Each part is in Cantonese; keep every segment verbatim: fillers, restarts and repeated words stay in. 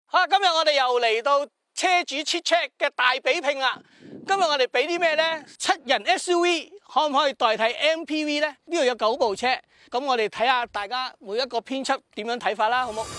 好，今日我哋又嚟到車主 Chit Chat 嘅大比拼啦！今日我哋俾啲咩呢？七人 S U V 可唔可以代替 M P V 呢？呢度有九部車，咁我哋睇下大家每一個編輯點樣睇法啦，好冇？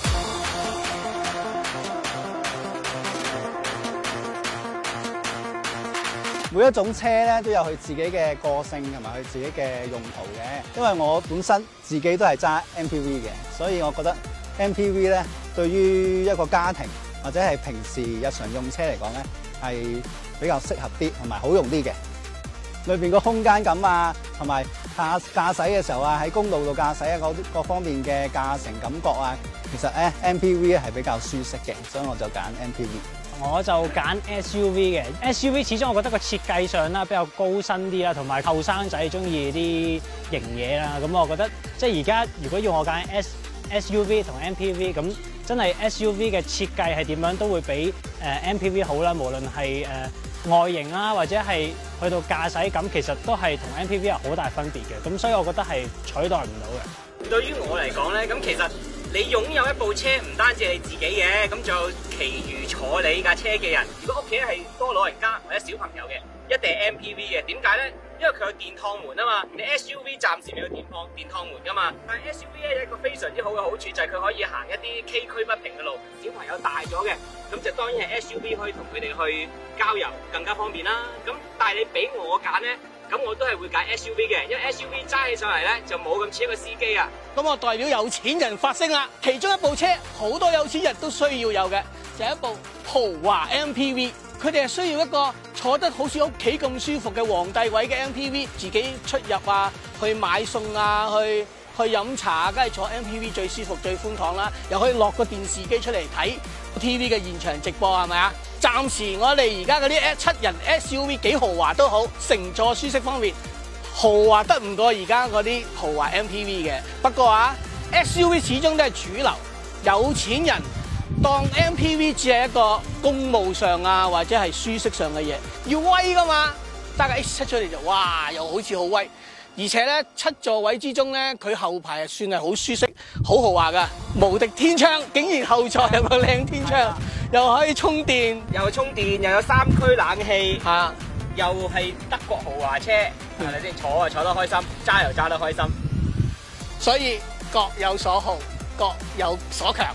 每一種車咧都有佢自己嘅個性同埋佢自己嘅用途嘅。因為我本身自己都係揸 M P V 嘅，所以我覺得 M P V 咧對於一個家庭或者係平時日常用車嚟講咧係比較適合啲同埋好用啲嘅。裏邊個空間感啊，同埋駕駕駛嘅時候啊，喺公路度駕駛啊，各各方面嘅駕乘感覺啊，其實咧 M P V 咧係比較舒適嘅，所以我就揀 M P V。 我就揀 S U V 嘅 ，S U V 始終我覺得個設計上啦比較高身啲啦，同埋後生仔中意啲型嘢啦。咁我覺得即係而家如果要我揀 S S U V 同 M P V， 咁真係 S U V 嘅設計係點樣都會比誒 M P V 好啦。無論係誒外形啦，或者係去到駕駛感，其實都係同 M P V 有好大分別嘅。咁所以我覺得係取代唔到嘅。 對於我嚟講咧，咁其實你擁有一部車唔單止係你自己嘅，咁仲有其餘坐你架車嘅人。如果屋企係多老人家或者小朋友嘅，一定係 M P V 嘅。點解咧？因為佢有電趟門啊嘛。你 S U V 暫時未有電趟電趟門噶嘛。但係 S U V 咧有一個非常之好嘅好處就係佢可以行一啲崎嶇不平嘅路。小朋友大咗嘅，咁就當然係 S U V 可以同佢哋去郊遊更加方便啦。咁但係你俾我揀咧，咁我都係會揀 S U V 嘅，因為 S U V 揸起上嚟咧就冇咁似一個司機啊。 咁我代表有錢人發聲啦！其中一部車好多有錢人都需要有嘅，就係一部豪華 M P V。佢哋係需要一個坐得好似屋企咁舒服嘅皇帝位嘅 M P V， 自己出入啊，去買餸啊，去去飲茶啊，梗係坐 M P V 最舒服、最寬敞啦。又可以落個電視機出嚟睇 T V 嘅現場直播，係咪啊？暫時我哋而家嗰啲七人 S U V 幾豪華都好，乘坐舒適方面豪華得唔過而家嗰啲豪華 M P V 嘅。不過啊 ，S U V 始終都係主流，有錢人當 M P V 只係一個公務上啊，或者係舒適上嘅嘢，要威噶嘛。揸架 X 七出嚟就哇，又好似好威，而且咧七座位之中咧，佢後排係算係好舒適、好豪華噶，無敵天窗，竟然後座有個靚天窗，又可以充電， 又充電，又有三區冷氣， 係啊， 又係德國豪華車，係咪先？坐啊坐得開心，揸又揸得開心， 所以各有所好，各有所強。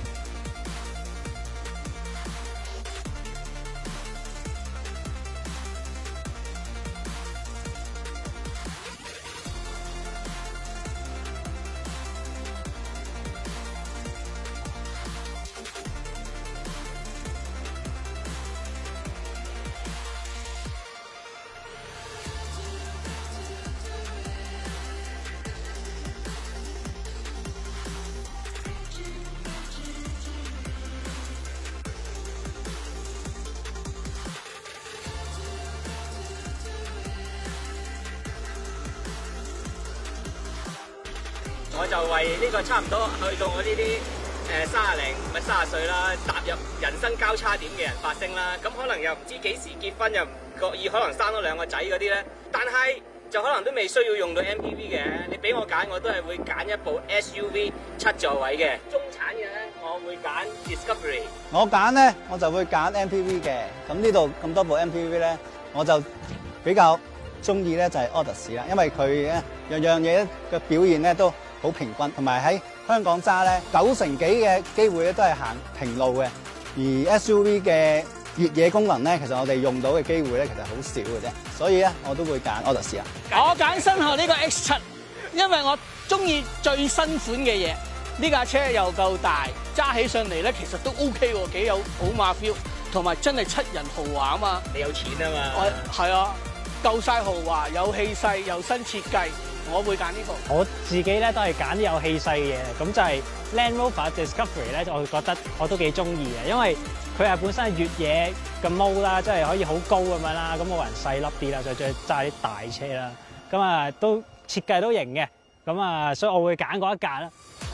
我就為呢個差唔多去到我呢啲誒三廿零唔係三十歲啦，踏入人生交叉點嘅人發聲啦。咁可能又唔知幾時結婚，又唔覺意可能生咗兩個仔嗰啲咧，但係就可能都未需要用到 M P V 嘅。你俾我揀，我都係會揀一部 S U V 七座位嘅。中產嘅咧，我會揀 Discovery。 我揀咧，我就會揀 M P V 嘅。咁呢度咁多部 M P V 咧，我就比較中意咧就係 Odyssey 啦，因為佢咧樣樣嘢嘅表現咧都好平均，同埋喺香港揸咧九成幾嘅機會咧都係行平路嘅，而 S U V 嘅越野功能咧，其實我哋用到嘅機會咧其實好少嘅啫，所以咧我都會揀 Odyssey 啊。 我揀身後呢個 X 七，因為我中意最新款嘅嘢。呢架車又夠大，揸起上嚟咧其實都 OK 喎，幾有寶馬 feel， 同埋真係七人豪華啊嘛。 你有錢啊嘛？ 我係啊，夠晒豪華，有氣勢，有新設計。我會揀呢部。 我自己咧都係揀啲有氣勢嘅，咁就係 Land Rover Discovery 咧，我覺得我都幾中意嘅，因為佢係本身係越野嘅 mode 啦，即係可以好高咁樣啦，咁我人細粒啲啦，再再揸啲大車啦，咁啊都設計都型嘅，咁啊所以我會揀嗰一架啦。